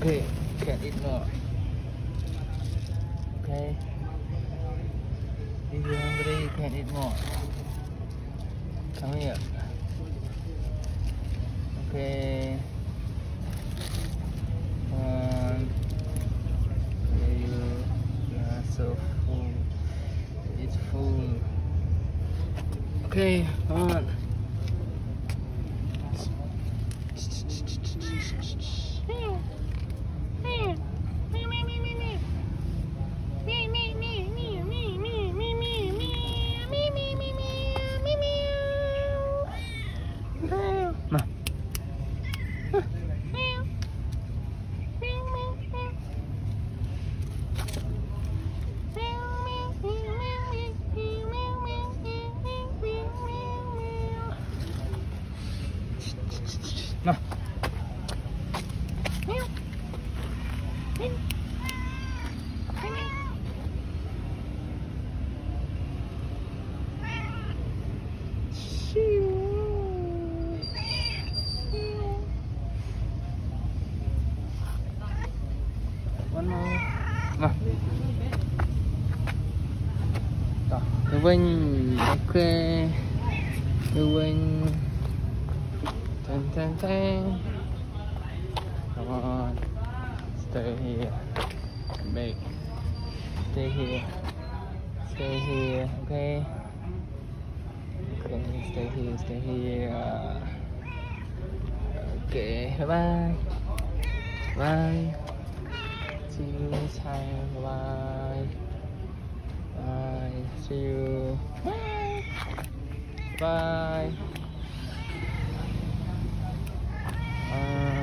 Okay, can't eat more. Okay. If you're hungry, you can't eat more. Come here. Okay. Come on. Okay, you are so full. It's full. Okay, come on. Nah. One more. Nah. Đó, Tư Vinh, ok. Tư Vinh. Ten. Come on. Stay here. Make. Stay here. Stay here. Okay. Okay. Stay here. Stay here. Okay. Bye bye. Bye. See you next time. Bye. Bye. See you. Bye. Bye.